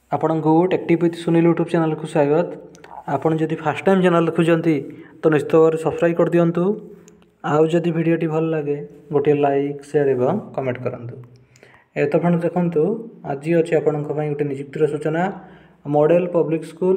आपण को टेक्टिव विथ सुनील यूट्यूब चैनल को स्वागत। आपण जदि फर्स्ट टाइम चैनल देखुंती तो निश्चित भाव सब्सक्राइब कर दिंतु। आउ जदि वीडियोटी भल लगे गोटे लाइक शेयर एवं कमेंट करंतु। तो फ्रेंड्स देखंतु आज अच्छी आपण गोटे नियुक्तिर सूचना मॉडल पब्लिक स्कूल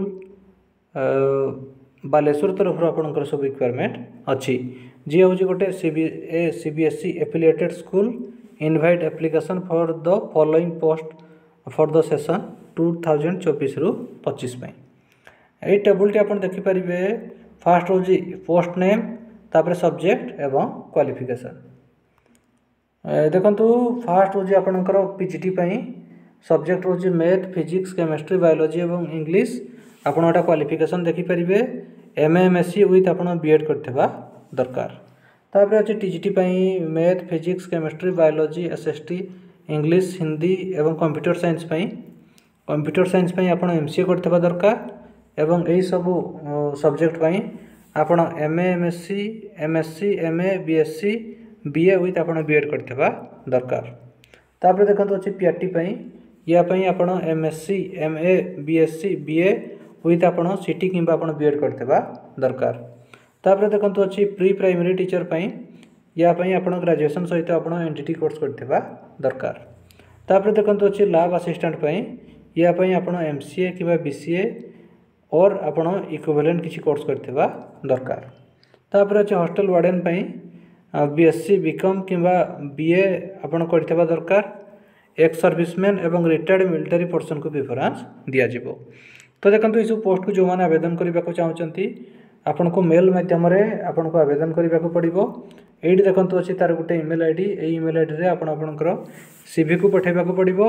बालेश्वर तरफ आपंकर सब रिक्वायरमेंट अच्छी जी हूँ गोटे CBSE affiliated school invite application for the following post for the session 2024 रु 25 यही टेबुलटी आप देखिपारे। फास्ट हूँ पोस्ट नेम तापर सब्जेक्ट एवं क्वालिफिकेशन। देखंतु फास्ट हूँ आपणकर पीजीटी सब्जेक्ट हूँ मैथ फिजिक्स केमिस्ट्री बायोलॉजी एवं इंग्लिश। आपड़ एटा क्वालिफिकेशन देखिपारे एमएमएससी विथ आप बीएड करथिबा दरकार। तापर अच्छे TGT math physics chemistry biology SST English Hindi एवं कंप्यूटर साइंस आप एमसीए करथिबा दरकार। एवं यही सब सब्जेक्ट आपण MA MSc MSc MA BSc BA with आप बीएड करथिबा दरकार। तापर देखंतु अच्छे पीआरटी या आपण MSc MA BSc BA with आप सीटी किंबा आप बीएड करथिबा दरकार। तापर देखंतु अच्छी प्री प्राइमरी टीचर या आप ग्रेजुएशन सहित आप एनटीटी कोर्स करथिबा दरकार। तापर देखंतु अच्छी लैब असिस्टेंट या आप एमसीए किंबा बीसीए और आपण इक्विवेलेंट किसी कोर्स करथिबा दरकार। तापर अच्छे हॉस्टल वार्डन बीएससी बीकॉम किंबा बीए आपण करथिबा दरकार। एक्स सर्विसमैन एवं रिटायर्ड मिलिटरी पर्सन को प्रिफरेंस दिया जिवो। तो देखंतु इस पोस्ट को जो माने आवेदन करने को चाहते आपन को मेल माध्यम आपन को आवेदन करने को पड़ो। ये देखंतु अच्छी तार गोटे ईमेल आईडी ईमेल आईडी रे आपण आपनकर सीवी को पठेबा को पड़ो।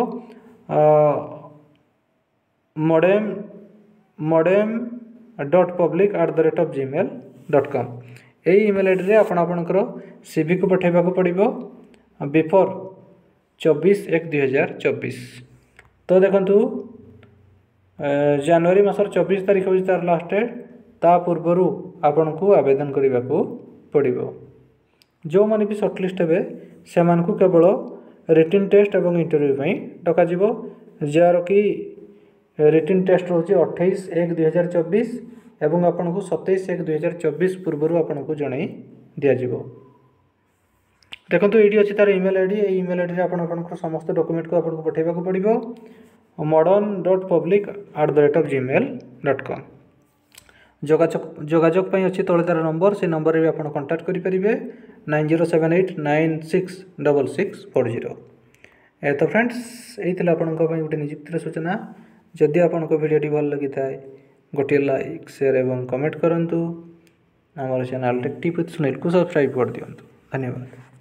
modem.public@gmail.com यही ईमेल आईडी रे आपण आपनकर सीवी को पठेबा को पड़ो बिफोर 24/1/2024। तो देखंतु जनवरी मासर 24 तारीख हो तार लास्ट डेट ता पूर्वर आपण को आवेदन करने को पड़ो। जो माने भी सर्टलिस्ट हे से केवल रिटन टेस्ट और इंटरव्यू डक जार कि रिटन टेस्ट हूँ 28/1/2024 एवं आपन को 27/1/2024 पूर्व आपन को जन दिज्व। देखो ये अच्छी तार ईमेल आईडी ईमेल आईडी आप समस्त डॉक्यूमेंट को आपको पठेबा को पड़ो modern.public@gmail.com। जोगाजोग अच्छी तले तार नंबर से नंबर भी आप कांटेक्ट करेंगे 9078966640। तो फ्रेंड्स यही आपण गोटे नियुक्तिर सूचना। जदि आपण वीडियोटी भल लगी था गोटे लाइक शेयर एवं कमेंट करूँ। आम चैनल टेक्टिव विथ सुनील को सब्सक्राइब कर दिंतु। धन्यवाद।